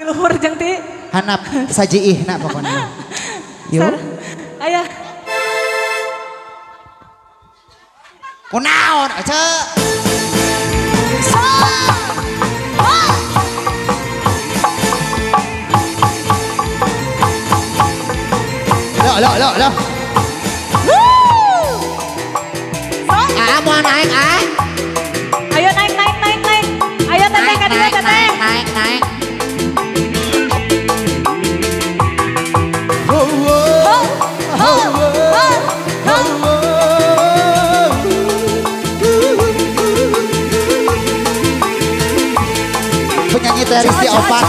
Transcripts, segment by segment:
Luhur jeung ti. Hanap sajiih nak pokoknya. Yuk. Ayah. Kunaon aja. Lo. Mau naik ah? Ayo naik. Ayo teteh kan dia teteh. Naik. Penyanyi Teristi Opat.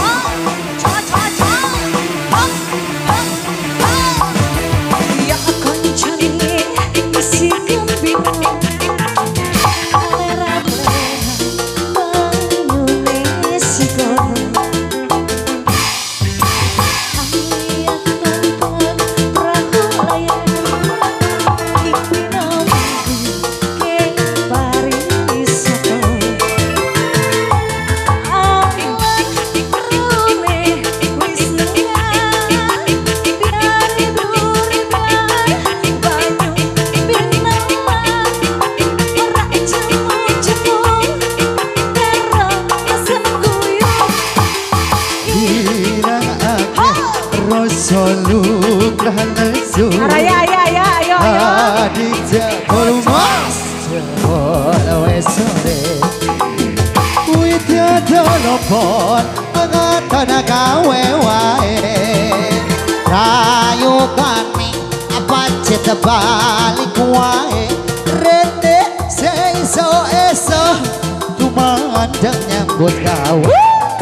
Ayo. Aditya Volumas Jawala sore Widya telepon Angatan gawe wae Rayu kami apa cita balik wae Rene seiso Tumandang nyambut gawe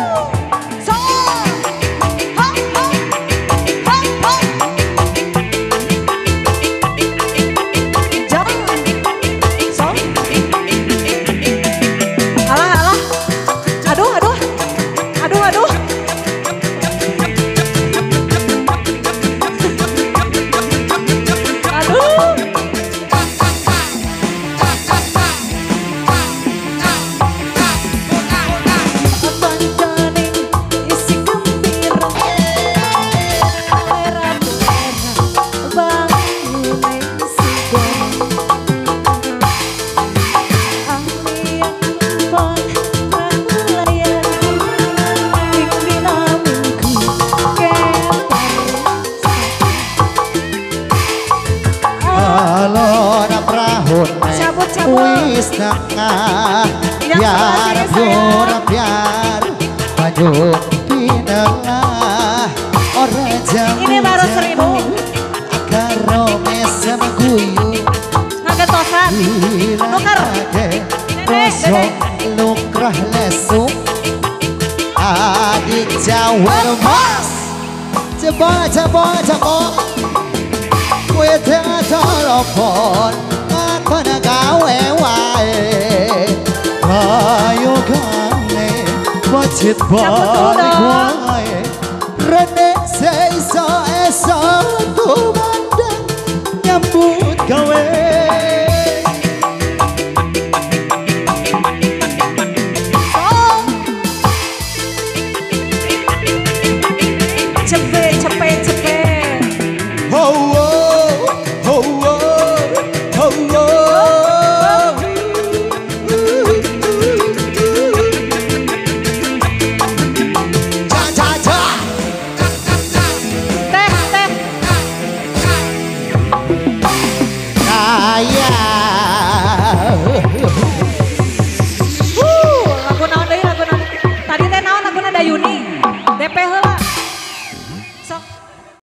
wis tengah biar maju di tengah orang jam ini baru 1000 karo mesem guyu ngagetosan nuker kosong lukrah lesu adik jawar mas coba kue tengah telepon pada gawe wae ayo kane wajib balik